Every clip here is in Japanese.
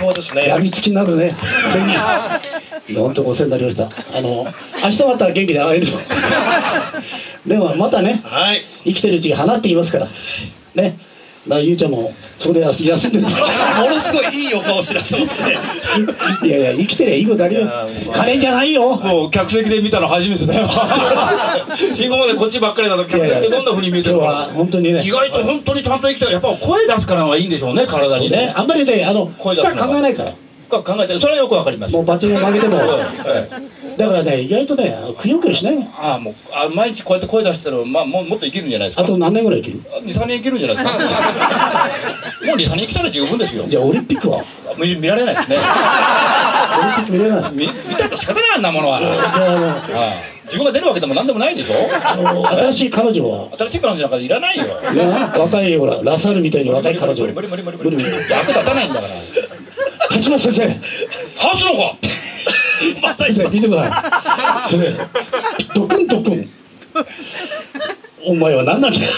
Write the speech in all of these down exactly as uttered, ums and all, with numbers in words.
高ですね。 やみつきになるね。本当お世話になりました。あの明日また元気で会える。でもまたね、 はい。 生きてるうちに放っていますからね。だからゆうちゃんもそこで休んでる。ものすごいいいお顔してらっしゃいますね。 いやいや生きてりゃいいことあるよ。金じゃないよ。 もう客席で見たの初めてだよ。信号までこっちばっかりだと客席でどんな風に見えてるか。 今日は本当にね。 意外と本当にちゃんと生きてる。やっぱ声出すからのがいいんでしょうね、体にね。 あんまりね、あの声考えないから。 考えて、それはよくわかります。 もうバッチリ負けても。だからね、意外とね、くよくよしないの。 ああ、もう、あ、毎日こうやって声出してる、まあ、もう、もっと生きるんじゃないですか。 あと何年ぐらい生きる。 二三年生きるんじゃないですか。もう二三年生きたら十分ですよ。 じゃあ、オリンピックは。 見、見られないですね。 オリンピック見れない。 見、見たと仕方ないあんなものは。じゃあ、自分が出るわけでもなんでもないでしょ。 新しい彼女は。 新しい彼女なんかいらないよ。 若い、ほら、ラサールみたいに若い彼女。 無理無理無理無理無理。役立たないんだから。 立松先生。 立つのか。 先生、見てください。それ。ドクンドクン。お前は何なんだよ。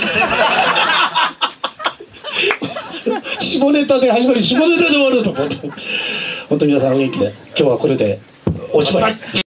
下ネタで始まり、下ネタで終わると。本当に皆さんお元気で、今日はこれでおしまい。